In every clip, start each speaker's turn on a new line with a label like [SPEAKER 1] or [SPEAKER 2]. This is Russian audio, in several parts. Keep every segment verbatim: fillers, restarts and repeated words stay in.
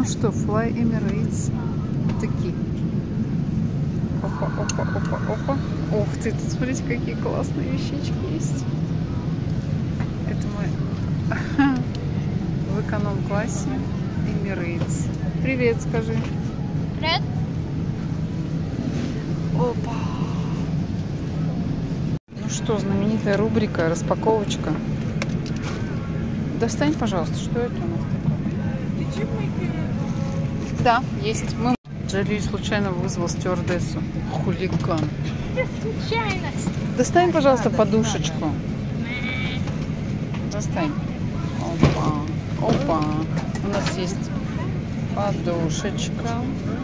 [SPEAKER 1] что, Fly Emirates. Такие. Опа, опа, опа, опа. Ух ты, тут смотрите, какие классные вещички есть. Это мы в эконом-классе Emirates. Привет, скажи.
[SPEAKER 2] Привет.
[SPEAKER 1] Опа. Ну что, знаменитая рубрика распаковочка. Достань, пожалуйста, что это у нас такое? Да, есть. Мы... Джоли случайно вызвал стюардессу. Хулиган.
[SPEAKER 2] Случайность.
[SPEAKER 1] Достань, пожалуйста, подушечку. Достань. Опа. Опа. У нас есть подушечка.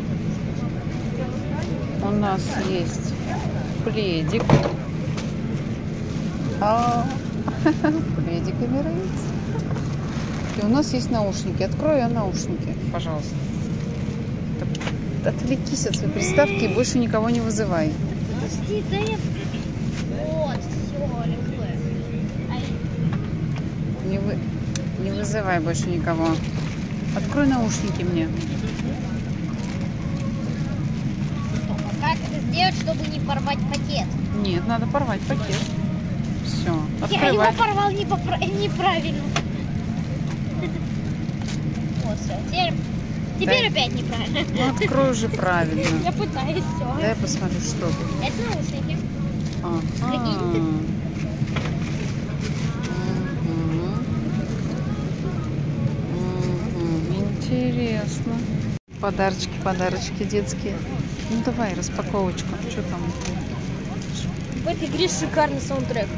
[SPEAKER 1] У нас есть пледик. А, пледик Emirates. И у нас есть наушники. Открой я наушники, пожалуйста. Отвлекись от своей приставки и больше никого не вызывай.
[SPEAKER 2] Подожди, да я... Вот, все, легко.
[SPEAKER 1] Не, вы... не вызывай больше никого. Открой наушники мне.
[SPEAKER 2] Стоп, а как это сделать, чтобы не порвать пакет?
[SPEAKER 1] Нет, надо порвать пакет. Все,
[SPEAKER 2] Я его
[SPEAKER 1] открывай.
[SPEAKER 2] порвал не попра... неправильно. Вот, все, теперь... Теперь
[SPEAKER 1] Да.
[SPEAKER 2] опять неправильно.
[SPEAKER 1] Ну, открой уже правильно.
[SPEAKER 2] Я пытаюсь, все.
[SPEAKER 1] Дай я посмотрю, что тут.
[SPEAKER 2] Это наушники.
[SPEAKER 1] Ага.
[SPEAKER 2] Прикинь.
[SPEAKER 1] Мгм. Мгм. Интересно. Подарочки, подарочки детские. Ну давай, распаковочку. Что там?
[SPEAKER 2] В этой игре шикарный саундтрек.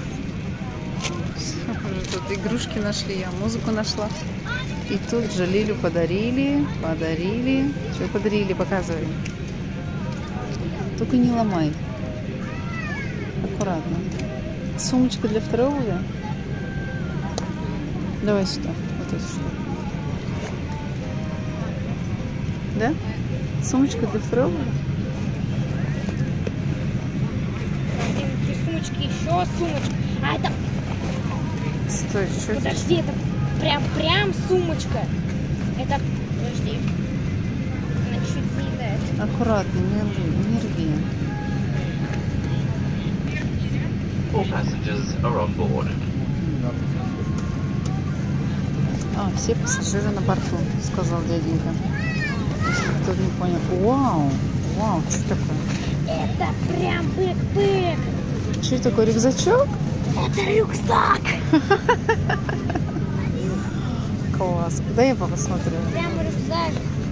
[SPEAKER 1] Тут игрушки нашли, я музыку нашла. И тут же Лилю подарили, подарили. Что подарили, показывай. Только не ломай. Аккуратно. Сумочка для второй обуви. Давай сюда. Вот это что. Да? Сумочка для второй обуви.
[SPEAKER 2] Три сумочки, еще сумочка. А это...
[SPEAKER 1] Стой, что это?
[SPEAKER 2] Подожди, это прям, прям сумочка. Это... Подожди. Она чуть заедает.
[SPEAKER 1] Аккуратно, не рви, не рви.
[SPEAKER 3] All passengers are on board.
[SPEAKER 1] А, все пассажиры на борту, сказал дяденька. Если кто-то не понял. Вау! Вау, что такое?
[SPEAKER 2] Это прям бэкпэк.
[SPEAKER 1] Что такое, рюкзачок?
[SPEAKER 2] Это рюкзак.
[SPEAKER 1] Класс. Дай я посмотрю.
[SPEAKER 2] Прям рюкзак.